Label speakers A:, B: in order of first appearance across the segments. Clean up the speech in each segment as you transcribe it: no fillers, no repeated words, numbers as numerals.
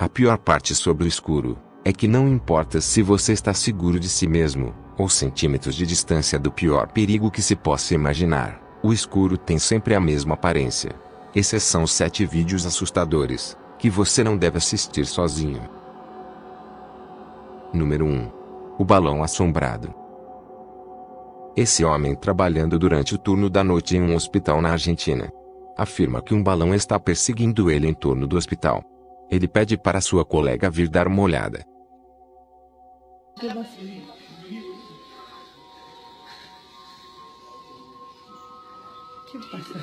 A: A pior parte sobre o escuro é que não importa se você está seguro de si mesmo, ou centímetros de distância do pior perigo que se possa imaginar, o escuro tem sempre a mesma aparência. Esses são os 7 vídeos assustadores que você não deve assistir sozinho. Número 1. O balão assombrado. Esse homem, trabalhando durante o turno da noite em um hospital na Argentina, afirma que um balão está perseguindo ele em torno do hospital. Ele pede para sua colega vir dar uma olhada.
B: ¿Qué pasa? ¿Qué pasa?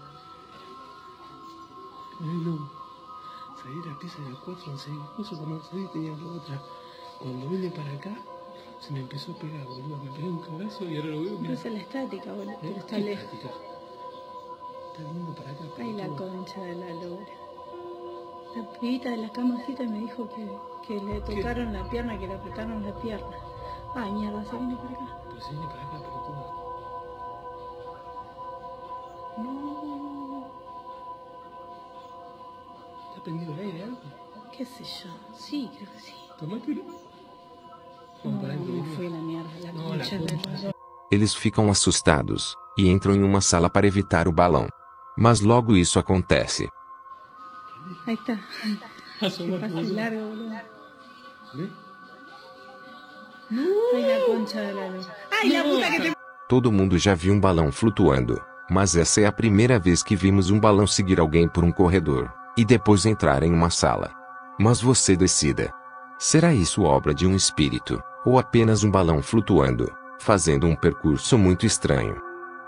C: No, salí de la pieza del 4 en 6 cosas, cuando salí tenía la otra. Cuando vine para acá, se me empezó a pegar, boludo. Me pegué un cabrazo y ahora lo veo.
B: Pero es la estática, boludo. Pero está lejos.
C: Está viniendo para acá.
B: Ay, la concha de la lora. La pibita de la camacita me dijo que le tocaron la pierna, que le apretaron la pierna. Ay, mierda, se viene para acá.
C: Pero se viene para acá, pero ¿cómo? No. ¿Está prendido el aire algo?
B: ¿Qué sé yo? Sí, creo que sí.
C: Tomátelo.
B: No, me fue la mierda, la concha de la lora.
A: Eles ficam assustados e entram em uma sala para evitar o balão. Mas logo isso acontece.
B: Ahí está.
C: Asoma,
B: Pasa largo, boludo.
C: ¿Ves?
B: Ay, la concha de la lora. Ay, la puta que te...
A: Todo mundo já viu um balão flutuando, mas essa é a primeira vez que vimos um balão seguir alguém por um corredor e depois entrar em uma sala. Mas você decida. Será isso obra de um espírito, ou apenas um balão flutuando, fazendo um percurso muito estranho?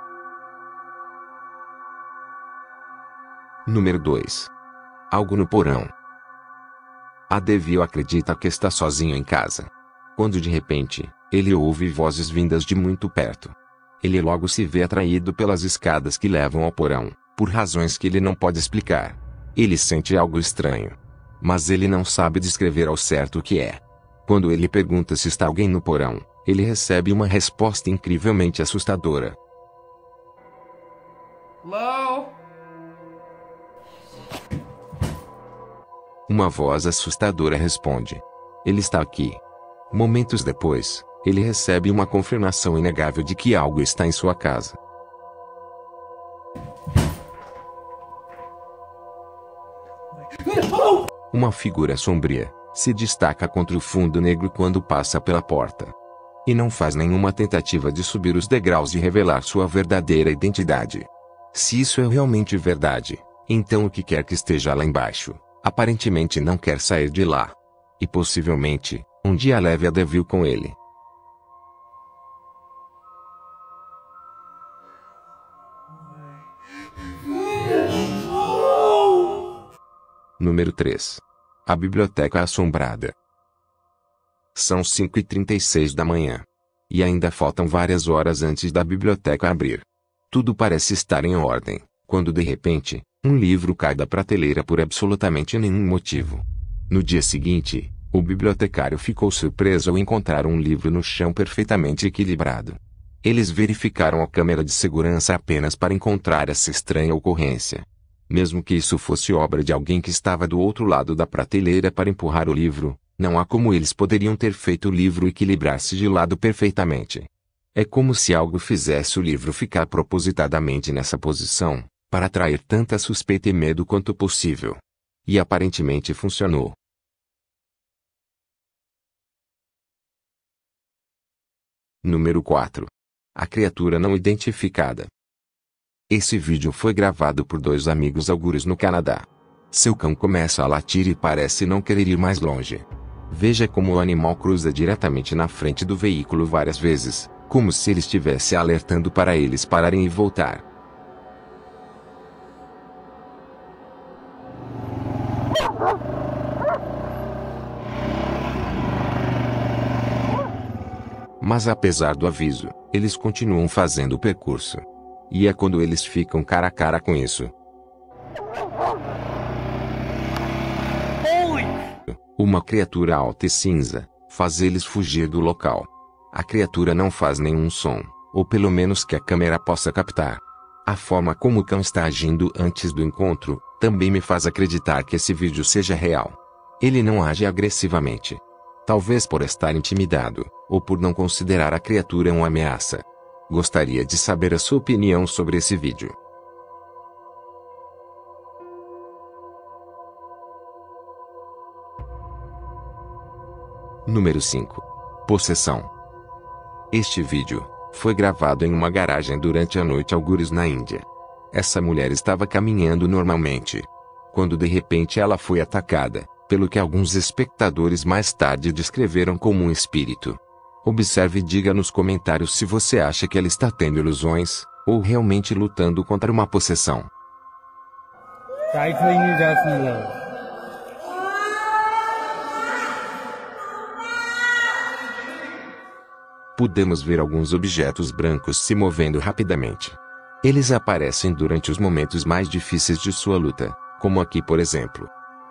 A: Número 2. Algo no porão. Adevio acredita que está sozinho em casa, quando de repente, ele ouve vozes vindas de muito perto. Ele logo se vê atraído pelas escadas que levam ao porão, por razões que ele não pode explicar. Ele sente algo estranho, mas ele não sabe descrever ao certo o que é. Quando ele pergunta se está alguém no porão, ele recebe uma resposta incrivelmente assustadora.
D: Hello?
A: Uma voz assustadora responde: ele está aqui. Momentos depois, ele recebe uma confirmação inegável de que algo está em sua casa. Uma figura sombria se destaca contra o fundo negro quando passa pela porta. E não faz nenhuma tentativa de subir os degraus e revelar sua verdadeira identidade. Se isso é realmente verdade, então o que quer que esteja lá embaixo, aparentemente não quer sair de lá. E possivelmente, um dia leve a Devil com ele. Número 3. A Biblioteca Assombrada. São 5h36 da manhã. E ainda faltam várias horas antes da biblioteca abrir. Tudo parece estar em ordem, quando de repente, um livro cai da prateleira por absolutamente nenhum motivo. No dia seguinte, o bibliotecário ficou surpreso ao encontrar um livro no chão perfeitamente equilibrado. Eles verificaram a câmera de segurança apenas para encontrar essa estranha ocorrência. Mesmo que isso fosse obra de alguém que estava do outro lado da prateleira para empurrar o livro, não há como eles poderiam ter feito o livro equilibrar-se de lado perfeitamente. É como se algo fizesse o livro ficar propositadamente nessa posição, para atrair tanta suspeita e medo quanto possível. E aparentemente funcionou. Número 4. A criatura não identificada. Esse vídeo foi gravado por 2 amigos augures no Canadá. Seu cão começa a latir e parece não querer ir mais longe. Veja como o animal cruza diretamente na frente do veículo várias vezes, como se ele estivesse alertando para eles pararem e voltar. Mas apesar do aviso, eles continuam fazendo o percurso. E é quando eles ficam cara a cara com isso. Uma criatura alta e cinza faz eles fugir do local. A criatura não faz nenhum som, ou pelo menos que a câmera possa captar. A forma como o cão está agindo antes do encontro também me faz acreditar que esse vídeo seja real. Ele não age agressivamente. Talvez por estar intimidado, ou por não considerar a criatura uma ameaça. Gostaria de saber a sua opinião sobre esse vídeo. Número 5. Possessão. Este vídeo foi gravado em uma garagem durante a noite algures na Índia. Essa mulher estava caminhando normalmente, quando de repente ela foi atacada, pelo que alguns espectadores mais tarde descreveram como um espírito. Observe e diga nos comentários se você acha que ela está tendo ilusões, ou realmente lutando contra uma possessão. Podemos ver alguns objetos brancos se movendo rapidamente. Eles aparecem durante os momentos mais difíceis de sua luta, como aqui por exemplo.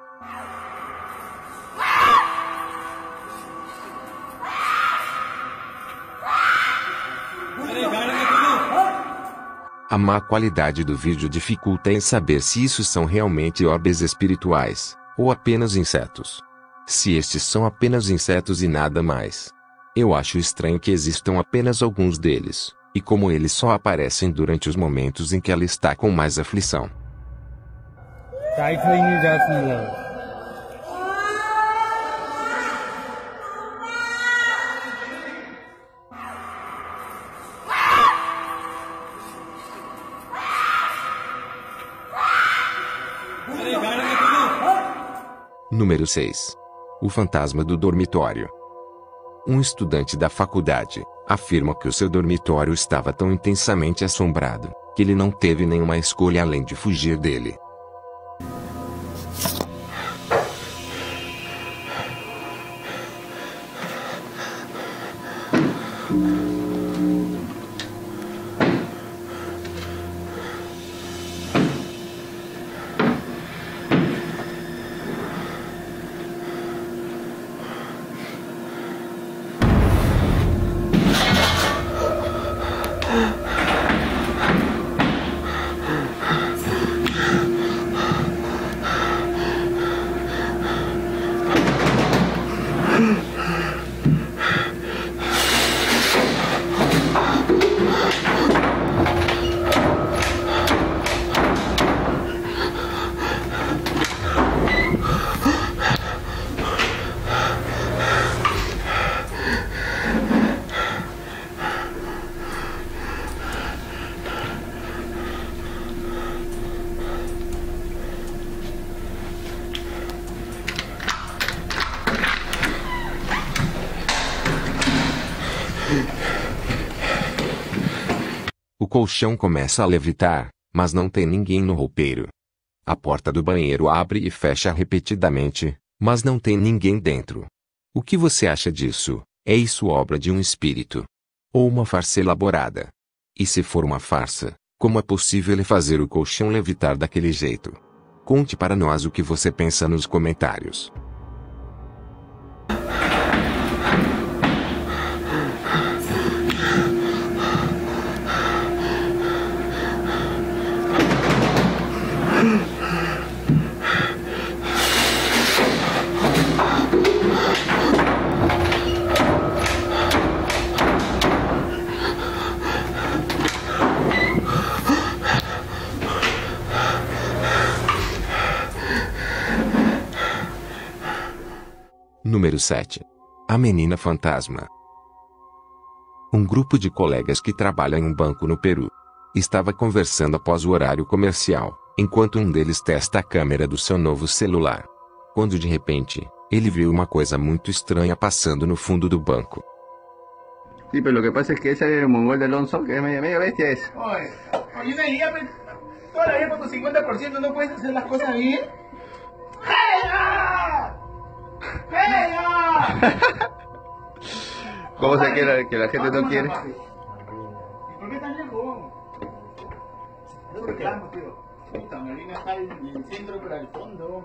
A: A má qualidade do vídeo dificulta em saber se isso são realmente orbes espirituais, ou apenas insetos. Se estes são apenas insetos e nada mais. Eu acho estranho que existam apenas alguns deles, e como eles só aparecem durante os momentos em que ela está com mais aflição. Número 6. O fantasma do dormitório. Um estudante da faculdade afirma que o seu dormitório estava tão intensamente assombrado que ele não teve nenhuma escolha além de fugir dele. O colchão começa a levitar, mas não tem ninguém no roupeiro. A porta do banheiro abre e fecha repetidamente, mas não tem ninguém dentro. O que você acha disso? É isso obra de um espírito? Ou uma farsa elaborada? E se for uma farsa, como é possível ele fazer o colchão levitar daquele jeito? Conte para nós o que você pensa nos comentários. Número 7. A menina fantasma. Um grupo de colegas que trabalha em um banco no Peru estava conversando após o horário comercial, enquanto um deles testa a câmera do seu novo celular. Quando de repente, ele viu uma coisa muito estranha passando no fundo do banco.
D: Sí, pero lo que pasa es que ese es el mongol de Alonso, que es medio bestia ese.
C: Oye, una idea, pero toda la vida por tu 50% no puedes hacer las cosas bien. ¡Pega! ¡Pega!
D: ¿Cómo se quiere que la gente no quiere?
C: ¿Y por qué tan lejos? No reclamo, tío. Puta, Marina está en el centro, pero al fondo.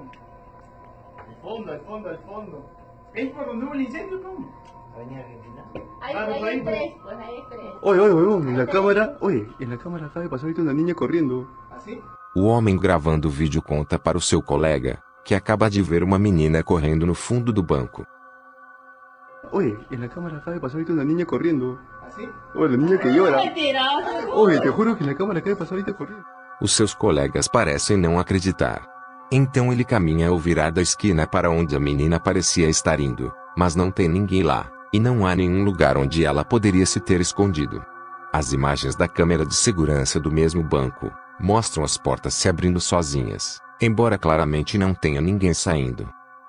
C: Al fondo. ¿Es por donde hubo el incendio, Tom?
E: Avenida Argentina.
C: Ahí,
E: Hay tres, pues hay tres.
D: Oye, en la cámara acaba de pasar ahorita una niña corriendo.
C: ¿Así?
A: O homem gravando o vídeo conta para o seu colega que acaba de ver uma menina correndo no fundo do banco.
D: Oye, en la cámara acaba de pasar ahorita una niña corriendo.
E: ¿Así?
D: Oye, la niña que llora.
E: Mentiroso.
D: Oye, te juro que en la cámara acaba de pasar ahorita corriendo.
A: Os seus colegas parecem não acreditar. Então ele caminha ao virar da esquina para onde a menina parecia estar indo, mas não tem ninguém lá, e não há nenhum lugar onde ela poderia se ter escondido. As imagens da câmera de segurança do mesmo banco mostram as portas se abrindo sozinhas, embora claramente não tenha ninguém saindo.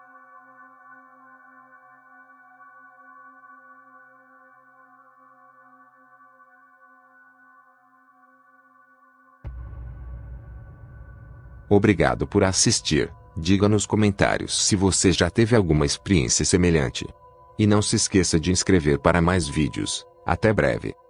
A: Obrigado por assistir. Diga nos comentários se você já teve alguma experiência semelhante. E não se esqueça de inscrever para mais vídeos. Até breve.